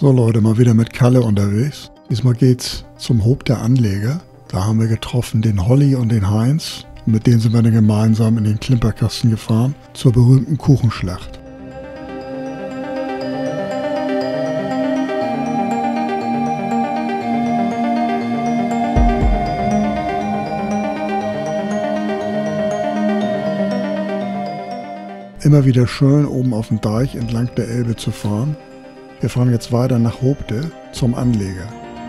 So Leute, mal wieder mit Kalle unterwegs. Diesmal geht's zum Hof der Anleger. Da haben wir getroffen den Holly und den Heinz. Und mit denen sind wir dann gemeinsam in den Klimperkasten gefahren zur berühmten Kuchenschlacht. Immer wieder schön oben auf dem Deich entlang der Elbe zu fahren. Wir fahren jetzt weiter nach Hoopte zum Anleger.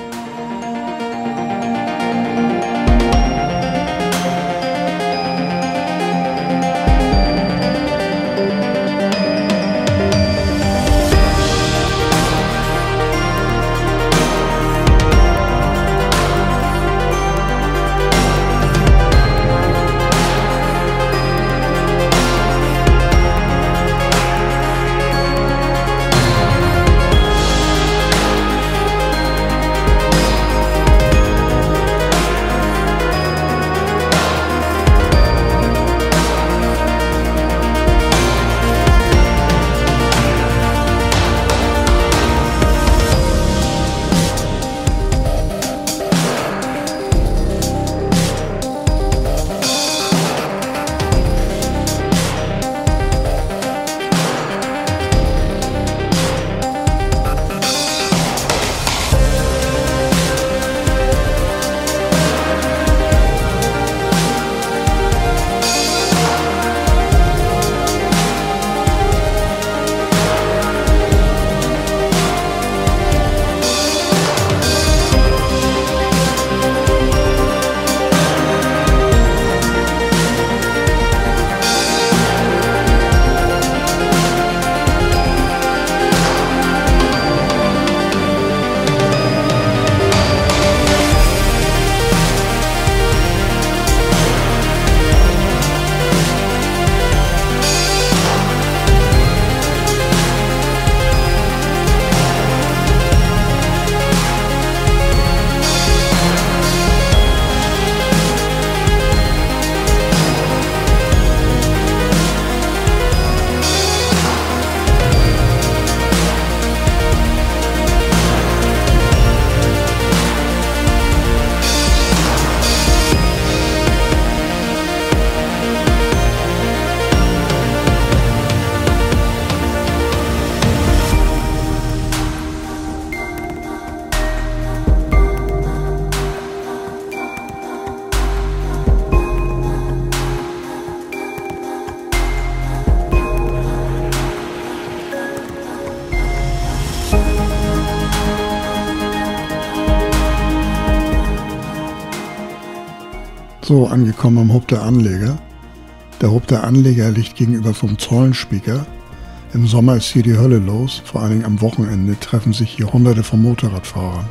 So, angekommen am Hof der Anleger. Der Hof der Anleger liegt gegenüber vom Zollenspieker. Im Sommer ist hier die Hölle los, vor allen Dingen am Wochenende treffen sich hier Hunderte von Motorradfahrern.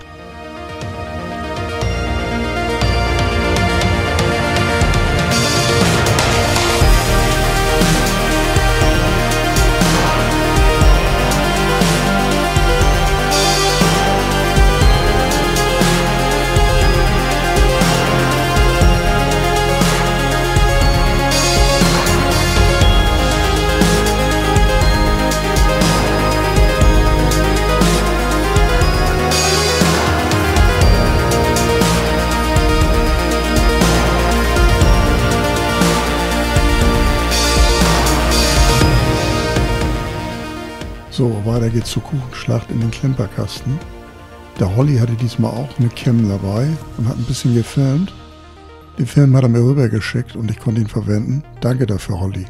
So, weiter geht's zur Kuchenschlacht in den Klimperkasten. Der Holly hatte diesmal auch eine Cam dabei und hat ein bisschen gefilmt. Den Film hat er mir rübergeschickt und ich konnte ihn verwenden. Danke dafür, Holly.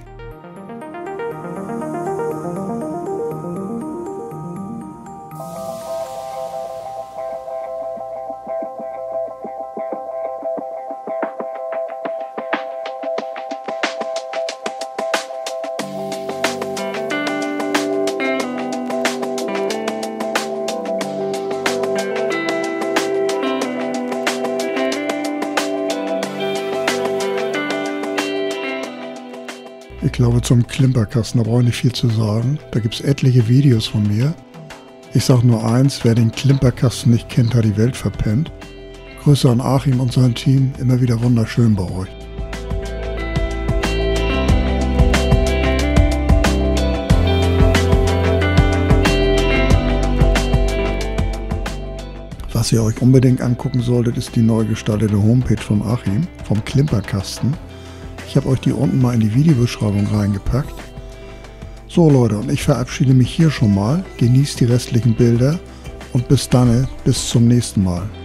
Ich glaube, zum Klimperkasten, da brauche ich nicht viel zu sagen. Da gibt es etliche Videos von mir. Ich sage nur eins, wer den Klimperkasten nicht kennt, hat die Welt verpennt. Grüße an Achim und sein Team, immer wieder wunderschön bei euch. Was ihr euch unbedingt angucken solltet, ist die neu gestaltete Homepage von Achim, vom Klimperkasten. Ich habe euch die unten mal in die Videobeschreibung reingepackt. So Leute, und ich verabschiede mich hier schon mal. Genießt die restlichen Bilder und bis dann, bis zum nächsten Mal.